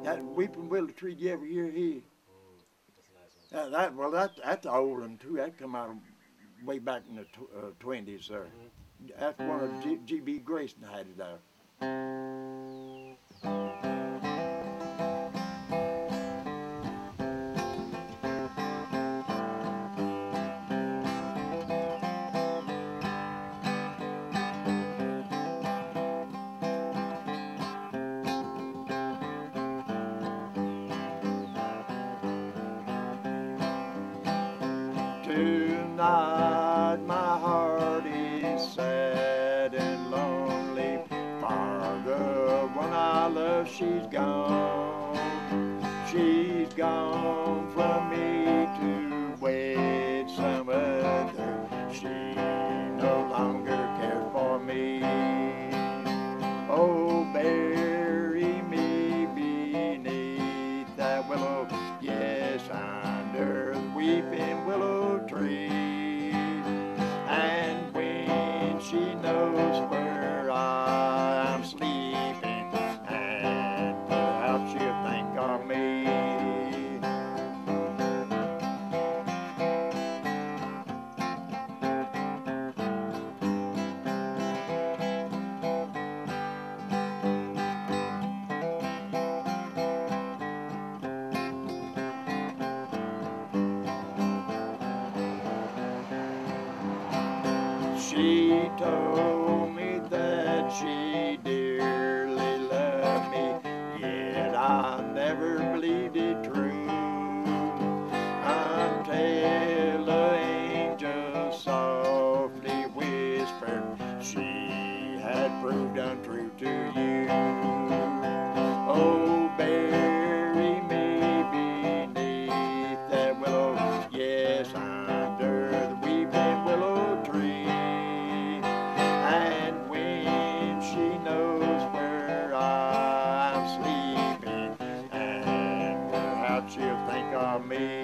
That weeping willow tree, you ever hear he? That's a nice one. That's an old one too. That come out way back in the 20s, sir. That's one of G.B. Grayson had it there. Tonight my heart is sad and lonely, for the one I love, she's gone. She's gone from me to wed some other. She no longer cares for me. Oh, bury me beneath that willow, yes, under the weeping willow tree. And when she knows where I'm sleeping, and perhaps she'll think of me. She told me that she dearly loved me, yet I never believed it true, until the angel softly whispered she had proved untrue to you. Oh, bury me beneath that willow, yes, under the weeping willow tree. And when she knows where I'm sleeping, and perhaps she'll think of me.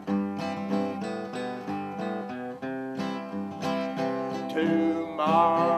Tomorrow